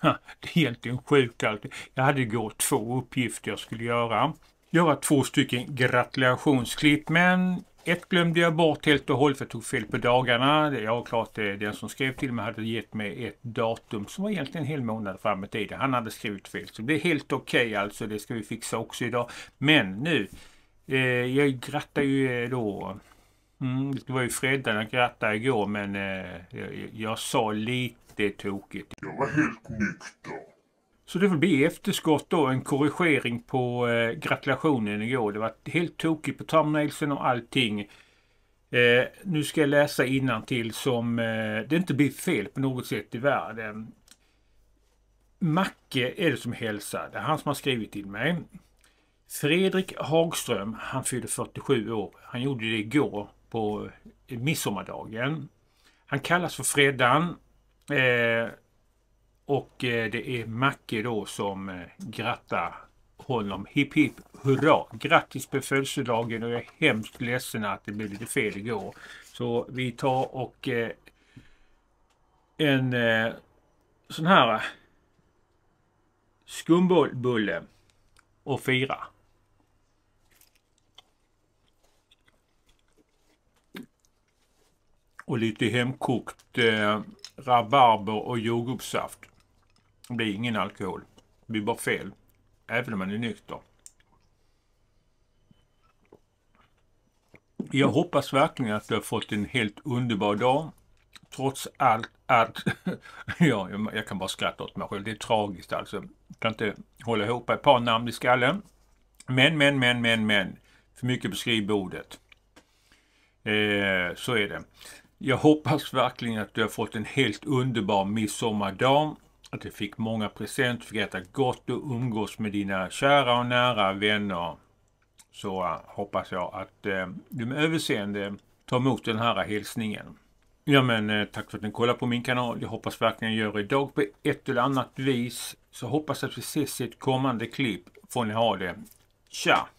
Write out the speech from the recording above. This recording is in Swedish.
Det är egentligen sjukt allt. Jag hade igår 2 uppgifter jag skulle göra. Göra 2 stycken gratulationsklipp, men ett glömde jag bort helt och hållet för jag tog fel på dagarna. Ja, klart den som skrev till mig hade gett mig ett datum som var egentligen en hel månad fram i tiden. Han hade skrivit fel, så det är helt okej, alltså. Det ska vi fixa också idag. Men nu, jag grattar ju då. Det var ju fredag jag grattade igår, men jag sa lite tokigt. Jag var helt nykter. Så det får bli efterskott då, en korrigering på gratulationen igår. Det var helt tokigt på thumbnailsen och allting. Nu ska jag läsa innantill som det inte blir fel på något sätt i världen. Macke är det som hälsar. Det är han som har skrivit till mig. Fredrik Hagström, han fyllde 47 år. Han gjorde det igår på midsommardagen. Han kallas för Freddan. Och det är Macke då som grattar honom. Hipp hipp hurra! Grattis på födelsedagen, och jag är hemskt ledsen att det blev lite fel igår. Så vi tar och en sån här skumbulle och fira. Och lite hemkokt rabarber och jordgubbssaft. Det blir ingen alkohol. Det blir bara fel. Även om man är nykter. Jag hoppas verkligen att du har fått en helt underbar dag. Trots allt att ja, jag kan bara skratta åt mig själv. Det är tragiskt alltså. Jag kan inte hålla ihop ett par namn i skallen. Men. För mycket på skrivbordet. Så är det. Jag hoppas verkligen att du har fått en helt underbar midsommardag. Att du fick många presenter, fick äta gott och umgås med dina kära och nära vänner. Så hoppas jag att du med överseende tar emot den här hälsningen. Ja, men tack för att ni kollar på min kanal. Jag hoppas verkligen gör det idag på ett eller annat vis. Så hoppas att vi ses i ett kommande klipp. Får ni ha det. Tja!